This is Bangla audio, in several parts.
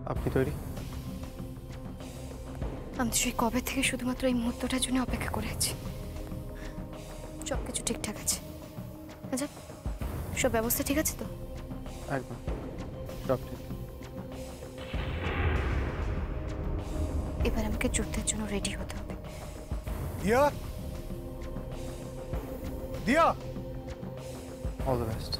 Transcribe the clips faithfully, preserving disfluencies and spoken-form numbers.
আপনি তৈরি? আমি তো সেই কবে থেকে শুধুমাত্র এই মুহূর্তটার জন্য অপেক্ষা করে আছি। সব কিছু ঠিকঠাক আছে? আচ্ছা, সব ব্যবস্থা ঠিক আছে তো? একদম সব ঠিক। এবার আমাকে যুদ্ধের জন্য রেডি হতে হবে। দিয়া, দিয়া, অল দ্য বেস্ট।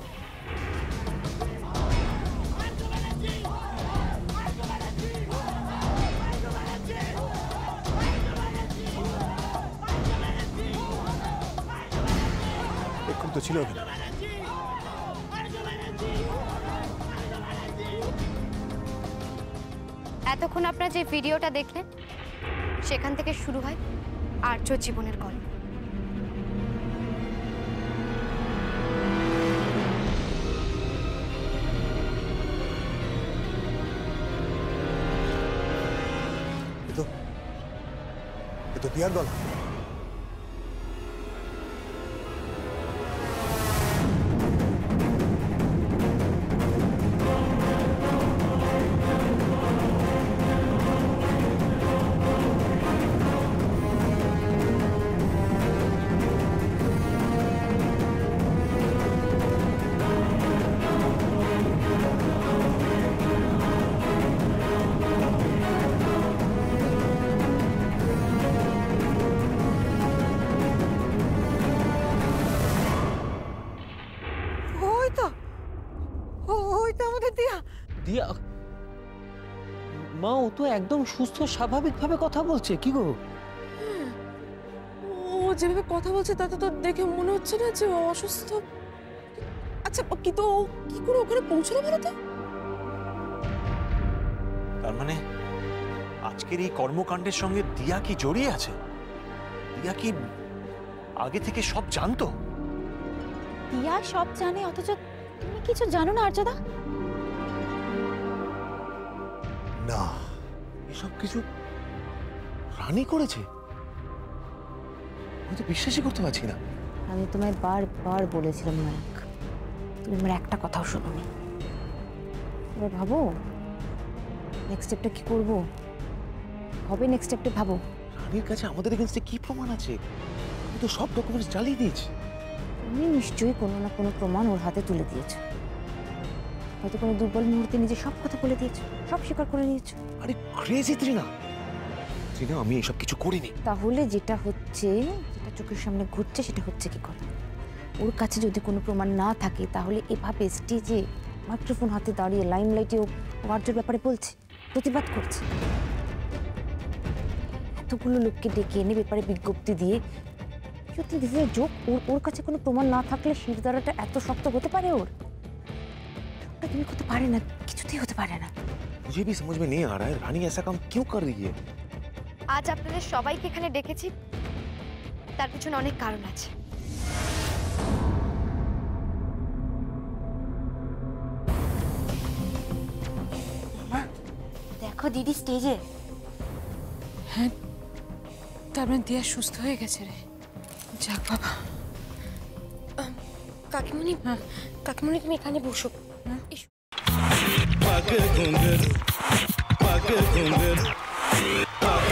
এখন তো ছিল ওখানে। এতক্ষণ আপনারা যে ভিডিওটা দেখলেন সেখান থেকে শুরু হয় আর্য জীবনের গল্প। এ তো এ তো দিয়ার গলা। দিয়া মা, ও তো একদম সুস্থ স্বাভাবিক ভাবে কথা বলছে। কি গো? ও যেভাবে কথা বলছে তাতে তো দেখে মনে হচ্ছে না যে ও অসুস্থ। আচ্ছা, কিন্তু ও কি করে ওখানে পৌঁছলো বলো তো? তার মানে আজকের এই কর্মকাণ্ডের সঙ্গে দিয়া কি জড়িয়ে আছে? দিয়া কি আগে থেকে সব জানতো? দিয়া সব জানে, অথচ তুমি কিছু জানো না আর্যদা? না, এসব কিছু রানী করেছে? আমি তো বিশ্বাসই করতে পারছি না। আমি তোমায় বারবার বলেছিলাম নায়ক, তুমি আমার একটা কথাও শোনোনি। এবার ভাবো নেক্সট স্টেপটা কি করব, হবে নেক্সট স্টেপটা ভাবো। রানীর কাছে আমাদের এগেইনস্টে কি প্রমাণ আছে? আমি তো সব ডকুমেন্টস জ্বালিয়ে দিয়েছি। তুমি নিশ্চয়ই কোনো না কোনো প্রমাণ ওর হাতে তুলে দিয়েছো, হয়তো কোনো দুর্বল মুহূর্তে নিজে সব কথা বলে দিয়েছো, সব স্বীকার করে নিয়েছো। আরে ক্রেজি ত্রিনা, ত্রিনা আমি এসব কিছু করিনি। তাহলে যেটা হচ্ছে, যেটা চোখের সামনে ঘুরছে সেটা হচ্ছে কি কথা, ওর কাছে যদি কোনো প্রমাণ না থাকে তাহলে এভাবে স্টেজে মাইক্রোফোন হাতে দাঁড়িয়ে লাইমলাইটে ও আর্যর ব্যাপারে বলছে, প্রতিবাদ করছে, এতগুলো লোককে ডেকে এনে ব্যাপারে বিজ্ঞপ্তি দিয়ে, যদি দিদির যোগ ওর ওর কাছে কোনো প্রমাণ না থাকলে শিরদাঁড়াটা এত শক্ত হতে পারে ওর? তুমি হতে পারে না, কিছুতেই হতে পারে না। मुझे भी समझ में नहीं आ रहा है रानी ऐसा काम क्यों कर रही है। আজ আপনাদের সবাইকে এখানে ডেকেছি, তার পিছনে অনেক কারণ আছে। দেখো দিদি স্টেজে। হ্যাঁ, তার মানে দিয়া সুস্থ হয়ে গেছে রে। যাক বাবা। কাকিমণি, কাকিমণি তুমি এখানে বসো। पग घुंघर पग घुंघर पग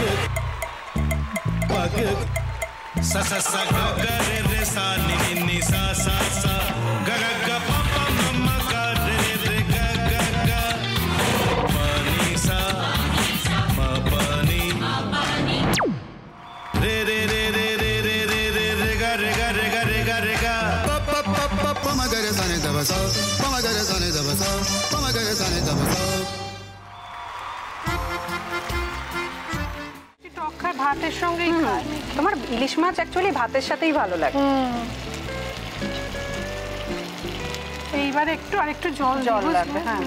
पग सा सा सा ग ग रे रे सा नि नि नि सा सा सा ग ग ग प प म म ग रे रे ग ग ग प नि सा म प नि रे रे रे रे रे रे रे रे रे ग रे ग रे ग रे ग रे ग प प प प प म ग रे सा नि द ब सा प म ग रे सा नि द ब सा प म ग रे सा नि द ब सा। ভাতের সঙ্গেই খায়। তোমার ইলিশ মাছ অ্যাকচুয়ালি ভাতের সাথেই ভালো লাগে। এইবার একটু আর একটু জল জল লাগবে। হ্যাঁ,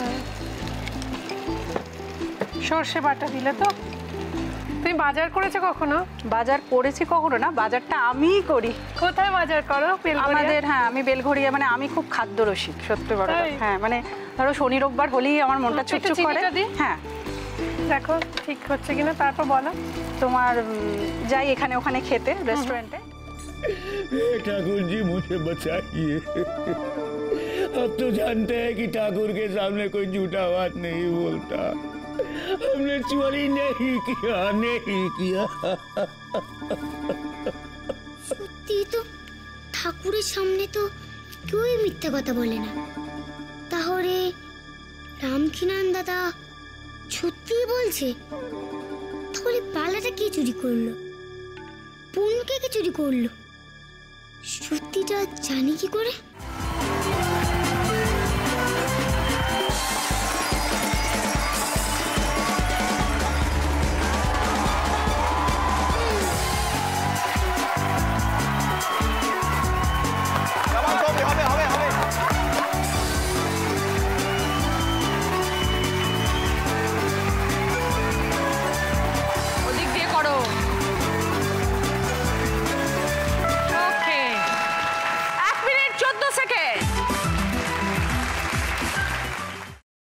সর্ষে বাটা দিলে তো। তুমি বাজার করেছো কখনো? বাজার করেছি কখনো না, বাজারটা আমিই করি। কোথায় বাজার করো? আমাদের, হ্যাঁ আমি বেলঘড়িয়া, মানে আমি খুব খাদ্য রসিক সত্যি বড়। হ্যাঁ মানে ধরো শনি রোববার হলেই আমার মনটা চুপচুপ করে। হ্যাঁ দেখো ঠিক হচ্ছে কিনা, তারপর বলো। তোমার যাই এখানে ওখানে খেতে रेस्टोरेंटे। ठाकुर जी मुझे बचाइए, अब तो जानते हैं कि ठाकुर के सामने कोई झूठा बात नहीं बोलता। हमने चोरी नहीं किया, नहीं किया। সত্যি তো, ঠাকুরের সামনে তো কেউই মিথ্যা কথা বলে না। তাহলে রামকিনান দাদা সত্যিই বলছে? তাহলে পালাটা কে চুরি করলো? পুনকে কে চুরি করলো? সত্যিটা জানি কি করে?